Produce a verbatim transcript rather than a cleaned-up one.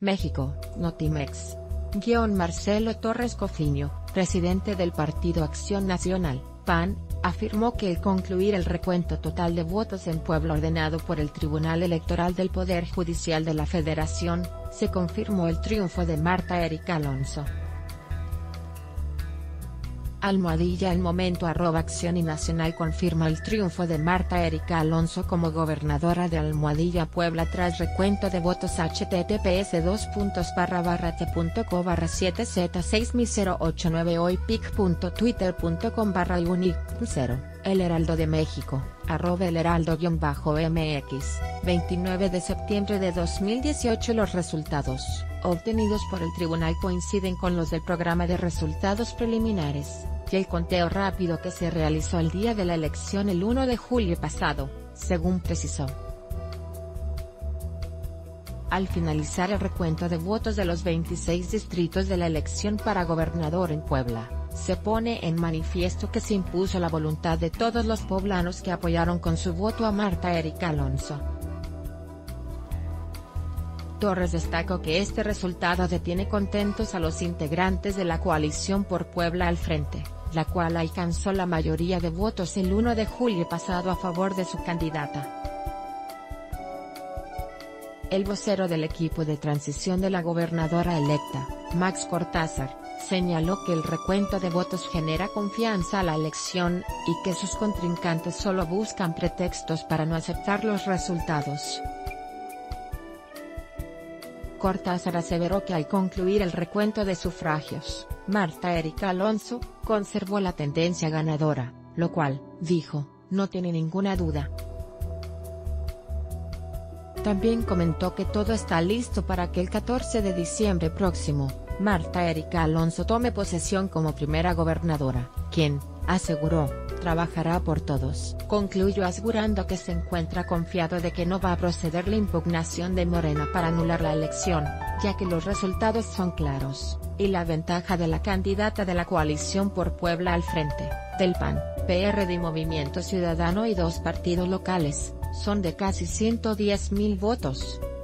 México, Notimex. Guión Marcelo Torres Cofiño, presidente del Partido Acción Nacional, P A N, afirmó que al concluir el recuento total de votos en Puebla ordenado por el Tribunal Electoral del Poder Judicial de la Federación, se confirmó el triunfo de Marta Erika Alonso. Almohadilla al momento arroba Acción y Nacional confirma el triunfo de Marta Erika Alonso como gobernadora de Almohadilla Puebla tras recuento de votos https dos puntos barra barra t.co barra siete z seis mil ochenta y nueve hoy pic.twitter.com barra unic cero, El Heraldo de México, arroba el heraldo-mx, veintinueve de septiembre de dos mil dieciocho. Los resultados, obtenidos por el tribunal coinciden con los del programa de resultados preliminares, y el conteo rápido que se realizó el día de la elección el uno de julio pasado, según precisó. Al finalizar el recuento de votos de los veintiséis distritos de la elección para gobernador en Puebla, se pone en manifiesto que se impuso la voluntad de todos los poblanos que apoyaron con su voto a Marta Erika Alonso. Torres destacó que este resultado detiene contentos a los integrantes de la coalición por Puebla al frente, la cual alcanzó la mayoría de votos el uno de julio pasado a favor de su candidata. El vocero del equipo de transición de la gobernadora electa, Max Cortázar, señaló que el recuento de votos genera confianza a la elección, y que sus contrincantes solo buscan pretextos para no aceptar los resultados. Cortázar aseveró que al concluir el recuento de sufragios, Marta Erika Alonso conservó la tendencia ganadora, lo cual, dijo, no tiene ninguna duda. También comentó que todo está listo para que el catorce de diciembre próximo, Marta Erika Alonso tome posesión como primera gobernadora, quien, aseguró, trabajará por todos. Concluyó asegurando que se encuentra confiado de que no va a proceder la impugnación de Morena para anular la elección, ya que los resultados son claros, y la ventaja de la candidata de la coalición por Puebla al frente, del P A N, P R D y Movimiento Ciudadano y dos partidos locales, son de casi ciento diez mil votos.